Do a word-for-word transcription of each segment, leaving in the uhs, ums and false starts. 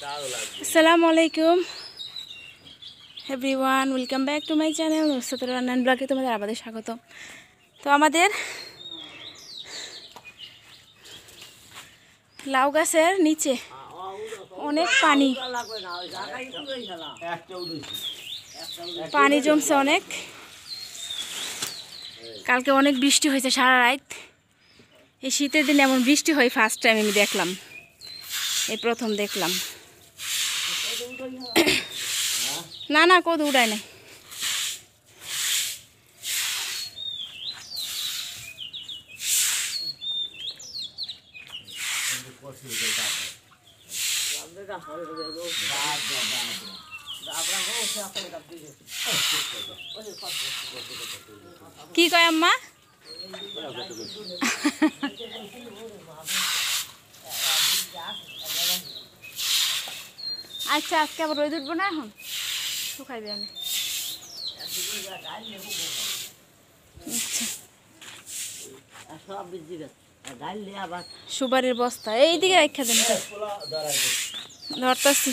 আসসালামু আলাইকুম everyone, welcome back to my channel নুসরাতুর রান্নান ব্লগে তোমাদের আবার স্বাগত। তো আমাদের লাউ গাছের নিচে অনেক পানি পানি জমছে অনেক। কালকে অনেক বৃষ্টি হয়েছে সারা রাত। এই শীতের দিনে এমন বৃষ্টি হয় ফার্স্ট টাইম আমি দেখলাম, এই প্রথম দেখলাম। না না কদু উড়ায় নাই। কি কয় আম্মা? আচ্ছা আজকে আবার রোদ উঠবো না, এখন শুকাইবে আমি। সুপারির বস্তা এইদিকে রেখে দেন, ধরতেছি।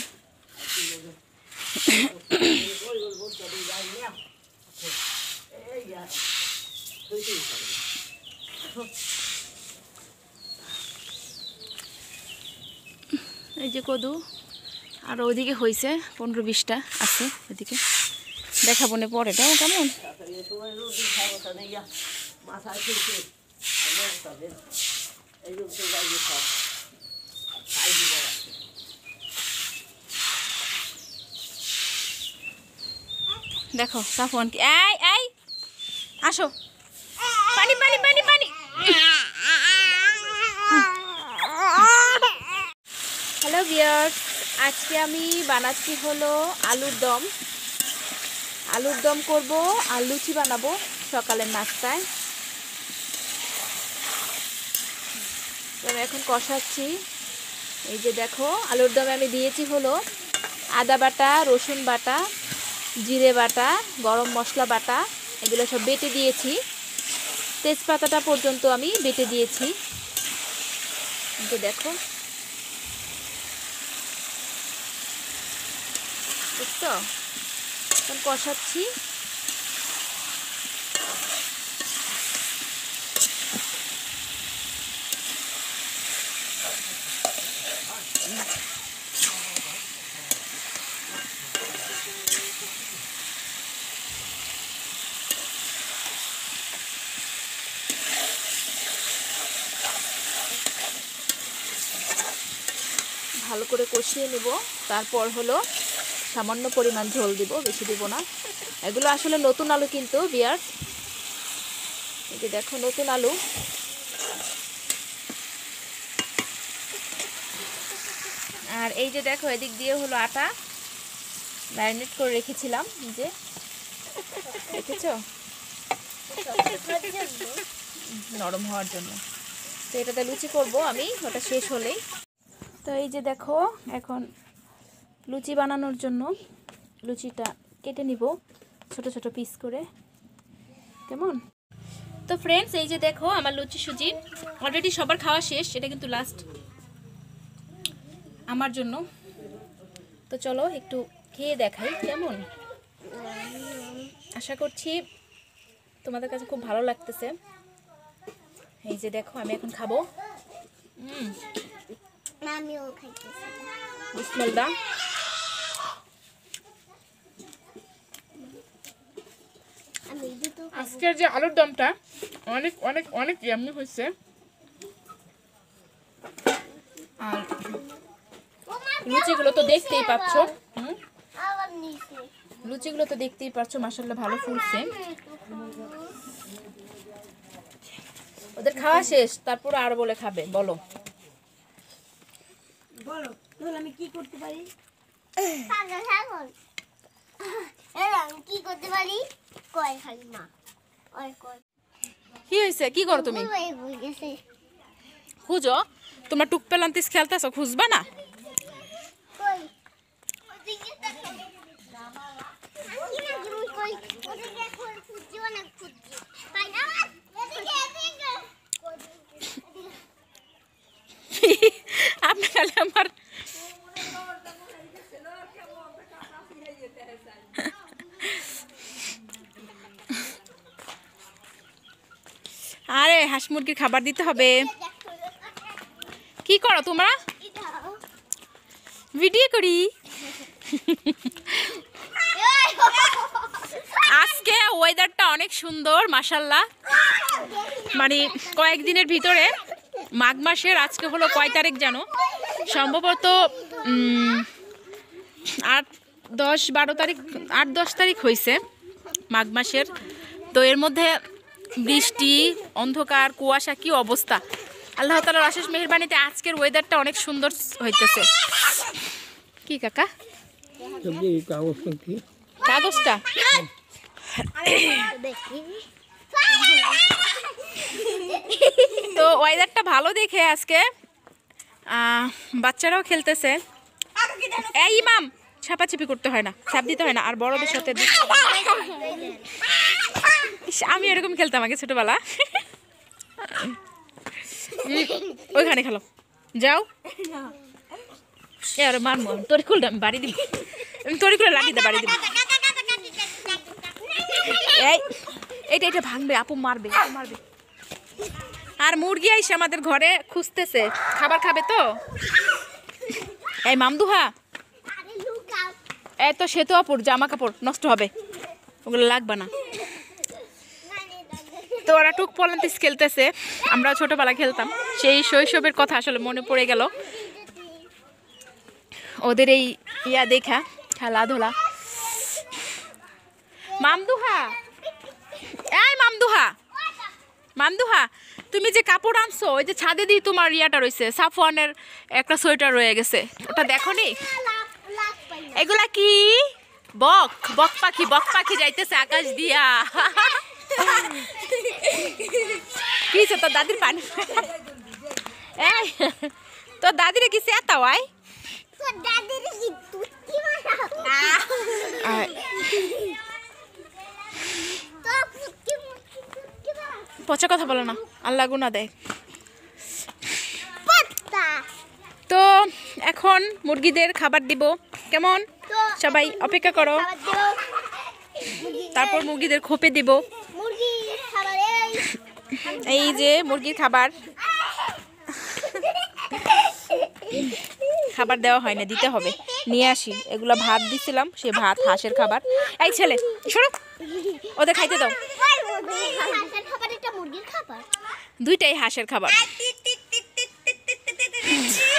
এই যে কদু, আর ওইদিকে হয়েছে পনেরো বিশটা আছে, ওইদিকে দেখাবো না পরেটাও কেমন। দেখো সাফওয়ান কি, এই এই আসো, পানি পানি পানি পানি। হ্যালো ভিউয়ার্স, আজকে আমি বানাচ্ছি হলো আলুর দম। আলুর দম করব আর লুচি বানাবো সকালের নাস্তায়। আমি এখন কষাচ্ছি। এই যে দেখো, আলুর দমে আমি দিয়েছি হলো আদা বাটা, রসুন বাটা, জিরে বাটা, গরম মশলা বাটা, এগুলো সব বেটে দিয়েছি। তেজপাতাটা পর্যন্ত আমি বেটে দিয়েছি। এই যে দেখো, বুঝছো? এখন কষাচ্ছি। ভালো করে কষিয়ে নেব। তারপর হলো সামান্য পরিমাণ ঝোল দিব, বেশি দিব না। এগুলো আসলে নতুন আলু কিন্তু ভিউয়ার্স, এই যে দেখো নতুন আলু। আর এই যে দেখো, এদিক দিয়ে হলো আটা ম্যারিনেট করে রেখেছিলাম, যে দেখেছো, নরম হওয়ার জন্য। তো এটাতে লুচি করব আমি, ওটা শেষ হলেই। তো এই যে দেখো, এখন লুচি বানানোর জন্য লুচিটা কেটে নিব ছোট ছোট পিস করে, কেমন? তো ফ্রেন্ডস, এই যে দেখো আমার লুচি সুজি অলরেডি সবার খাওয়া শেষ, এটা কিন্তু লাস্ট আমার জন্য। তো চলো একটু খেয়ে দেখাই কেমন। আশা করছি তোমাদের কাছে খুব ভালো লাগতেছে। এই যে দেখো, আমি এখন খাবো। হুম, আমিও খাইতেছি। বিসমিল্লাহ। আজকের যে আলুর দমটা অনেক অনেক অনেক ইয়াম্মি হয়েছে। আর লুচিগুলো তো দেখতেই পাচ্ছ, হুম লুচিগুলো তো দেখতেই পাচ্ছ, মাশাআল্লাহ ভালো ফুলছে। ওদের খাওয়া শেষ, তারপর আর বলে খাবে। বলো বলো আমি কি করতে পারি? কি করতে পারি? কয় খালি মা ওই কয় কি হইছে? কি করো তুমি? খুঁজো। তোমরা টুক পেলান্তিস খেলতেছো, খুঁজবা না? কই ওদিকে দেখো, আমি না তুমি কই ওদিকে দেখো, খুঁজছো না? খুঁজছি পাই না। এদিকে এদিকে আপনি খালি আমার আরে হাঁস মুরগির খাবার দিতে হবে। কি করো তোমরা? ভিডিও করি। আজকে ওয়েদারটা অনেক সুন্দর মাশাআল্লাহ। মানে কয়েকদিনের ভিতরে মাঘ মাসের আজকে হলো কয় তারিখ জানো? সম্ভবত আট দশ বারো তারিখ আট দশ তারিখ হয়েছে মাঘ মাসের। তো এর মধ্যে বৃষ্টি, অন্ধকার, কুয়াশা, কি অবস্থা। আল্লাহ তাআলার অশেষ মেহেরবানিতে আজকের ওয়েদারটা অনেক সুন্দর হইতেছে। কি কাকা কাগজটা? তো ওয়েদারটা ভালো দেখে আজকে বাচ্চারাও খেলতেছে। এই ইমাম, ছাপাছাপি করতে হয় না, ছাপ দিতে হয় না। আর বড়দের সাথে আমি এরকম খেলতাম আগে ছোটবেলা। ওইখানে খেলো, যাও। আর মারমো তোর খুলটা আমি বাড়ি দিব, আমি তোর খুলে লাঠি দে বাড়ি দিব। এই এটা এটা ভাঙবে, আপু মারবে মারবে। আর মুরগি আইসে আমাদের ঘরে খুঁজতেছে, খাবার খাবে তো। এই মামদুহা, এই তো সে তো আপুর জামা কাপড় নষ্ট হবে, ওগুলো লাগবে না। তো ওরা টুক পলান্তিস খেলতেছে, আমরাও ছোটবেলা খেলতাম। সেই শৈশবের কথা আসলে মনে পড়ে গেল ওদের এই ইয়া দেখা, খেলাধুলা। মামদুহা, এই মামদুহা, মামদুহা, তুমি যে কাপড় আনছো ওই যে ছাদে দিয়ে তোমার ইয়াটা রয়েছে, সাফওয়ানের একটা সোয়েটার রয়ে গেছে, ওটা দেখো নি? এগুলা কি? বক বক পাখি, বক পাখি যাইতেছে আকাশ দিয়া। কি তোর দাদির পানি? এই তোর দাদিরে কি সেতা হয়? পচা কথা বলো না, আল্লাহ গুনাহ দেয়। তো এখন মুরগিদের খাবার দিব, কেমন? সবাই অপেক্ষা করো, তারপর মুরগিদের খোপে দিব। এই যে মুরগির খাবার, খাবার দেওয়া হয় না, দিতে হবে, নিয়ে আসি। এগুলো ভাত দিছিলাম, সে ভাত, হাঁসের খাবার। এই ছেলে শোনো, ওদের খাইতে দাও। দুইটাই হাঁসের খাবার।